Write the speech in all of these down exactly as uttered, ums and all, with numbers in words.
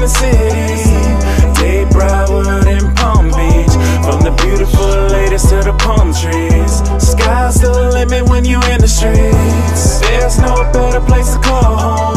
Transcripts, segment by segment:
the city. Dade, Broward, and Palm Beach. From the beautiful ladies to the palm trees. Sky's the limit when you in the streets. There's no better place to call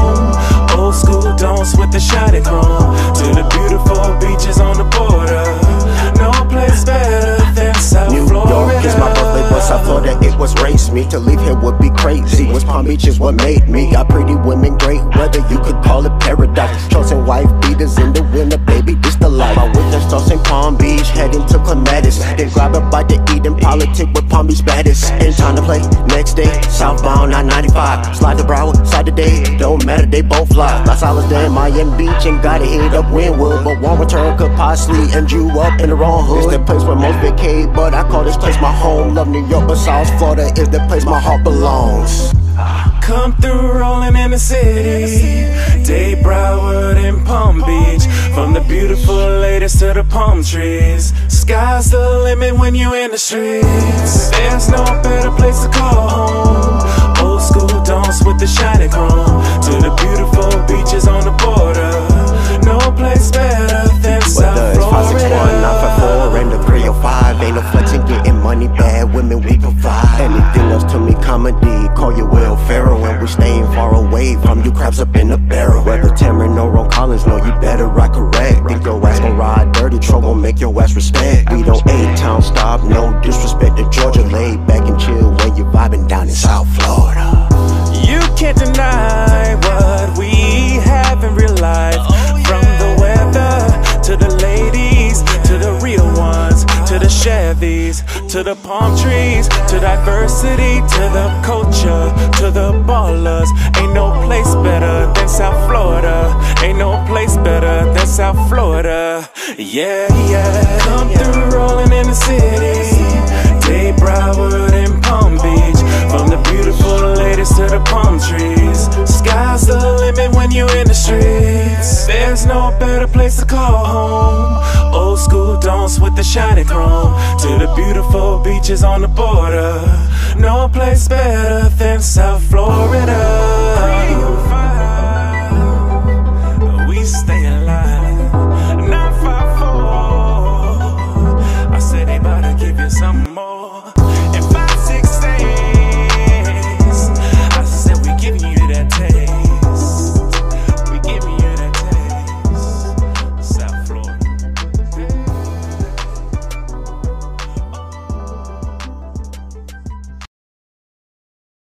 home. Old school don'ts with the shiny chrome. To the beautiful beaches on the border. No place better than South New Florida. New York is my birthplace, but South Florida, it was race me. To leave here would be crazy. West Palm Beach is what made me. Got pretty women, great weather, you could call it paradise. Chosen wife beaters in the winter, baby, this the life. My winter starts in Palm Beach, heading to Clematis. Then grab a bite to eat and politic with Palm Beach baddest. Ain't time to play, next day, southbound I ninety-five. Slide to Broward, side to Dade, don't matter, they both fly. Las Alas, then Miami Beach, and gotta hit up Wynwood. But one return could possibly end you up in the wrong hood. It's the place where most vacate, but I call this place my home. Love New York, but South Florida is the place my heart belongs. Come through rolling in the city. Dade, Broward, and Palm Beach. From the beautiful ladies to the palm trees. Sky's the limit when you in the streets. There's no better place to call home. Old school don'ts with the shiny chrome. To the beautiful beaches on the border. No place better than South Florida. It's five six one, nine five four, and the three oh five. Ain't no flexing, getting money, bad women we provide. Anything else to me comedy, call you Will Ferrell. And we staying far away from you crabs up in the barrel. Whether Tamron or Ron Collins, know you better ride correct. Think your ass gon' ride dirty, troll gon' make your ass respect. We don't A-town stop, no disrespect to Georgia. Laid back and chill when you vibing down in South Florida. You can't deny what we have in real life. From the weather, to the ladies, to the real ones, to the Chevys, to the palm trees, to diversity, to the culture, to the ballers. Ain't no place better than South Florida. Ain't no place better than South Florida. Yeah, yeah. Come through rolling in the city. Dade, Broward, and Palm Beach. From the beautiful ladies to the palm trees. Sky's the limit when you in the streets. There's no better place to call home. Old school don'ts with the shiny chrome. To the beautiful beaches on the border. No place better than South Florida. We stay